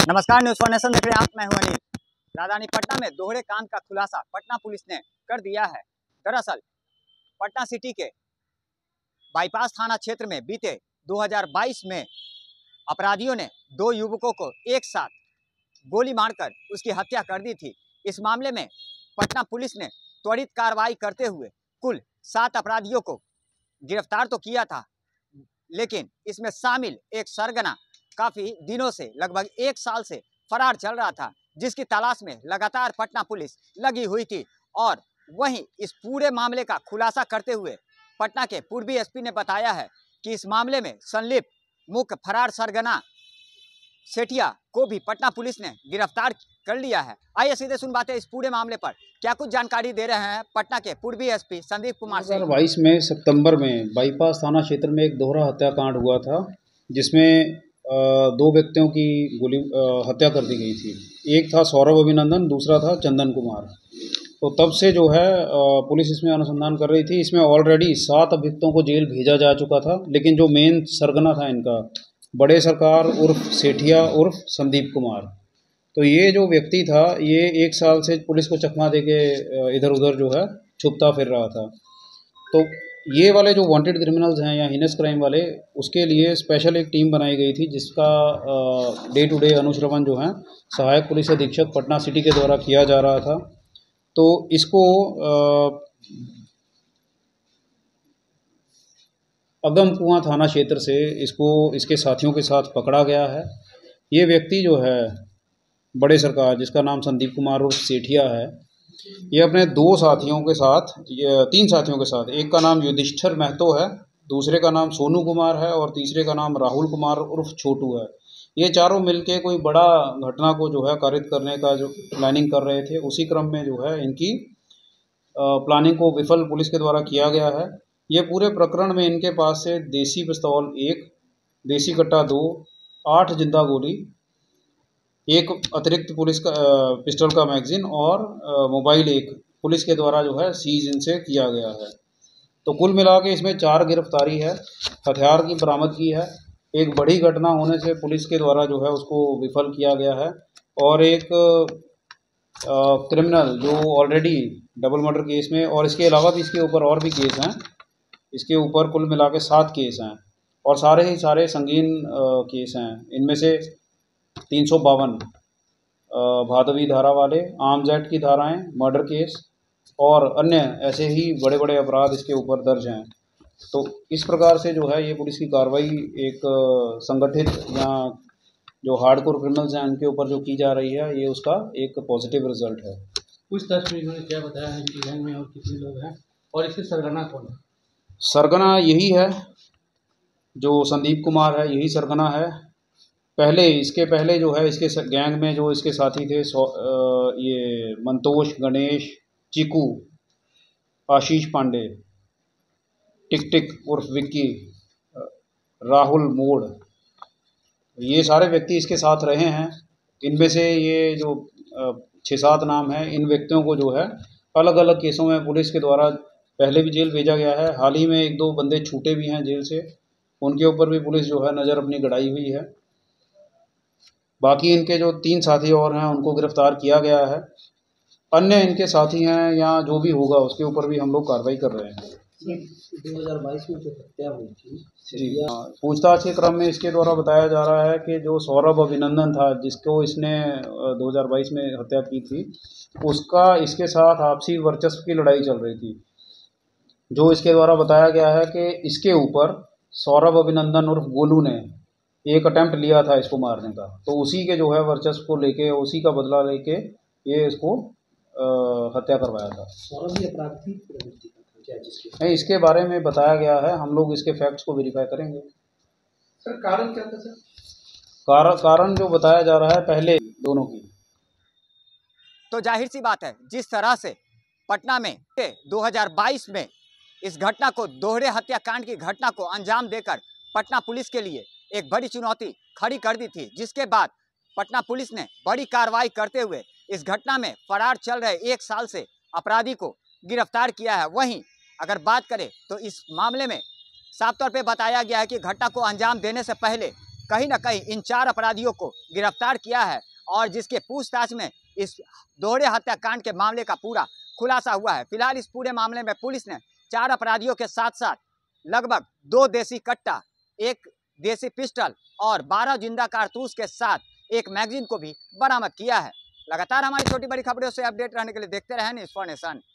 नमस्कार, news for nation देख रहे हैं आप। मैं हूं अनिल। राजधानी पटना में दोहरे कांड का खुलासा पटना पुलिस ने कर दिया है। दरअसल पटना सिटी के बाईपास थाना क्षेत्र में बीते 2022 में अपराधियों ने दो युवकों को एक साथ गोली मारकर उसकी हत्या कर दी थी। इस मामले में पटना पुलिस ने त्वरित कार्रवाई करते हुए कुल 7 अपराधियों को गिरफ्तार तो किया था, लेकिन इसमें शामिल एक सरगना काफी दिनों से, लगभग 1 साल से फरार चल रहा था, जिसकी तलाश में लगातार पटना पुलिस लगी हुई थी। और वहीं इस पूरे मामले का खुलासा करते हुए पटना के पूर्वी एसपी ने बताया है कि इस मामले में संलिप्त मुख्य फरार सरगना सेठिया को भी पटना पुलिस ने गिरफ्तार कर लिया है। आइए सीधे सुन बातें इस पूरे मामले पर। क्या कुछ जानकारी दे रहे हैं पटना के पूर्वी एसपी संदीप कुमार सिंह। 2022 में सितंबर में बाईपास थाना क्षेत्र में एक दोहरा हत्याकांड हुआ था, जिसमें दो व्यक्तियों की हत्या कर दी गई थी। एक था सौरभ अभिनंदन, दूसरा था चंदन कुमार। तो तब से जो है पुलिस इसमें अनुसंधान कर रही थी। इसमें ऑलरेडी 7 अभियुक्तों को जेल भेजा जा चुका था, लेकिन जो मेन सरगना था इनका, बड़े सरकार उर्फ सेठिया उर्फ संदीप कुमार, तो ये जो व्यक्ति था ये 1 साल से पुलिस को चकमा दे के इधर उधर जो है छुपता फिर रहा था। तो ये वाले जो वांटेड क्रिमिनल्स हैं या हिनस क्राइम वाले, उसके लिए स्पेशल एक टीम बनाई गई थी, जिसका डे टू डे अनुश्रवण जो है सहायक पुलिस अधीक्षक पटना सिटी के द्वारा किया जा रहा था। तो इसको अगम कुआं थाना क्षेत्र से इसके साथियों के साथ पकड़ा गया है। ये व्यक्ति जो है बड़े सरकार, जिसका नाम संदीप कुमार उर्फ सेठिया है, ये अपने 2 साथियों के साथ, 3 साथियों के साथ, एक का नाम युधिष्ठिर महतो है, दूसरे का नाम सोनू कुमार है और तीसरे का नाम राहुल कुमार उर्फ छोटू है। ये चारों मिलके कोई बड़ा घटना को जो है कारित करने का जो प्लानिंग कर रहे थे, उसी क्रम में जो है इनकी प्लानिंग को विफल पुलिस के द्वारा किया गया है। ये पूरे प्रकरण में इनके पास से देसी पिस्तौल 1, देसी कट्टा 2, 8 जिंदा गोली, एक अतिरिक्त पुलिस का पिस्टल का मैगजीन और मोबाइल 1 पुलिस के द्वारा जो है सीज इनसे किया गया है। तो कुल मिला के इसमें 4 गिरफ्तारी है, हथियार की बरामदगी है, एक बड़ी घटना होने से पुलिस के द्वारा जो है उसको विफल किया गया है, और एक क्रिमिनल जो ऑलरेडी डबल मर्डर केस में, और इसके अलावा भी इसके ऊपर और भी केस हैं, इसके ऊपर कुल मिला के 7 केस हैं और सारे ही सारे संगीन केस हैं। इनमें से 352 भादवी धारा वाले, आर्म्स एक्ट की धाराएं, मर्डर केस और अन्य ऐसे ही बड़े बड़े अपराध इसके ऊपर दर्ज हैं। तो इस प्रकार से जो है ये पुलिस की कार्रवाई एक संगठित या जो हार्डकोर क्रिमिनल्स हैं उनके ऊपर जो की जा रही है, ये उसका एक पॉजिटिव रिजल्ट है। कुछ तस्वीर इन्होंने क्या बताया है कि गैंग में और कितने लोग हैं और इसके सरगना कौन है? सरगना यही है, जो संदीप कुमार है, यही सरगना है। इसके पहले जो है इसके गैंग में जो इसके साथी थे, ये मंतोष, गणेश, चीकू, आशीष पांडे, टिक टिक उर्फ विक्की, राहुल मोड़, ये सारे व्यक्ति इसके साथ रहे हैं। इनमें से ये जो 6-7 नाम हैं, इन व्यक्तियों को जो है अलग अलग केसों में पुलिस के द्वारा पहले भी जेल भेजा गया है। हाल ही में 1-2 बंदे छूटे भी हैं जेल से, उनके ऊपर भी पुलिस जो है नज़र अपनी गड़ाई हुई है। बाकी इनके जो 3 साथी और हैं उनको गिरफ्तार किया गया है। अन्य इनके साथी हैं या जो भी होगा उसके ऊपर भी हम लोग कार्रवाई कर रहे हैं। 2022 में जो हत्या हुई थी जी, पूछताछ के क्रम में इसके द्वारा बताया जा रहा है कि जो सौरभ अभिनंदन था, जिसको इसने 2022 में हत्या की थी, उसका इसके साथ आपसी वर्चस्व की लड़ाई चल रही थी। जो इसके द्वारा बताया गया है कि इसके ऊपर सौरभ अभिनंदन उर्फ गोलू ने एक अटेम्प्ट लिया था इसको मारने का, तो उसी के जो है वर्चस्व को लेके, उसी का बदला लेके ये इसको हत्या करवाया था। सौरभ भी अपराधी नहीं, इसके बारे में बताया गया है, हम लोग इसके फैक्ट्स को वेरीफाई करेंगे। सर कारण क्या था सर? कारण जो बताया जा रहा है पहले दोनों की। तो जाहिर सी बात है, जिस तरह से पटना में 2022 में इस घटना को, दोहरे हत्याकांड की घटना को अंजाम देकर पटना पुलिस के लिए एक बड़ी चुनौती खड़ी कर दी थी, जिसके बाद पटना पुलिस ने बड़ी कार्रवाई करते हुए इस घटना में फरार चल रहे 1 साल से अपराधी को गिरफ्तार किया है। वहीं अगर बात करें तो इस मामले में साफ तौर पे बताया गया है कि घटना को अंजाम देने से पहले कहीं ना कहीं इन 4 अपराधियों को गिरफ्तार किया है और जिसके पूछताछ में इस दोहरे हत्याकांड के मामले का पूरा खुलासा हुआ है। फिलहाल इस पूरे मामले में पुलिस ने 4 अपराधियों के साथ साथ लगभग 2 देसी कट्टा, 1 देसी पिस्टल और 12 जिंदा कारतूस के साथ एक मैगजीन को भी बरामद किया है। लगातार हमारी छोटी बड़ी खबरों से अपडेट रहने के लिए देखते रहें न्यूज़ फॉर नेशन।